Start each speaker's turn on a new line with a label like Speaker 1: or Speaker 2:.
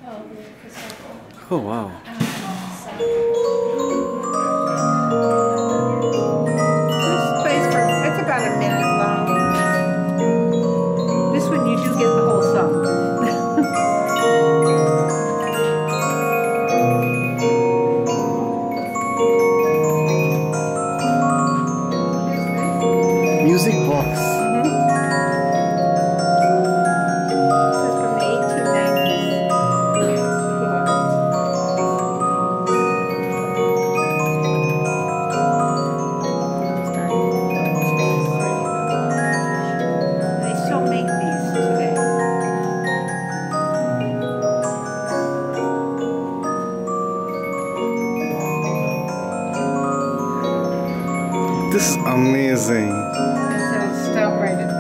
Speaker 1: Oh, wow.
Speaker 2: This plays for, it's about a minute long. This one you do get the whole song.
Speaker 1: Music box.
Speaker 2: This is from the 1890s. They still make these today.
Speaker 1: This is amazing.
Speaker 2: So stop right at